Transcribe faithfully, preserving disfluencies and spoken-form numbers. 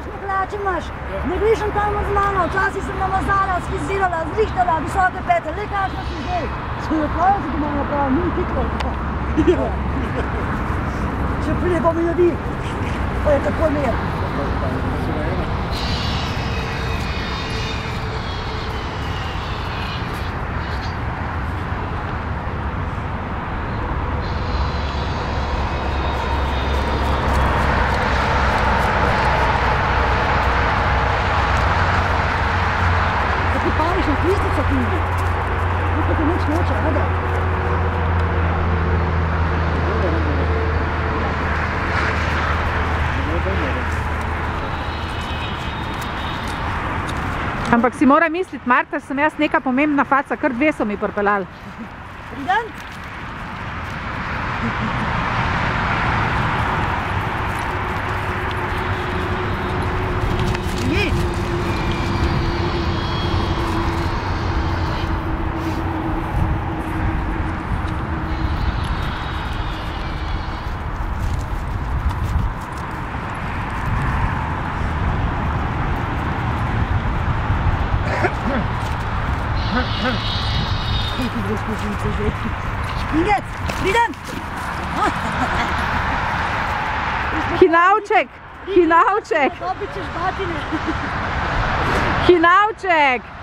kakšne hlače imaš? Ne greš tam z mano, včasih sem namazala, sfizirala, zrihtala, visoke pete, le kakšna si zdaj. Če je prav, se doma napravim, ni hitro. Če pride pa mi ljudi, pa je tako mir. Ampak si mora misliti, Marta, sem jaz neka pomembna faca, kar dve so mi pripeljali. Pridan? Špingec, pridem! Hinavček, hinavček! Dobičeš batine! Hinavček!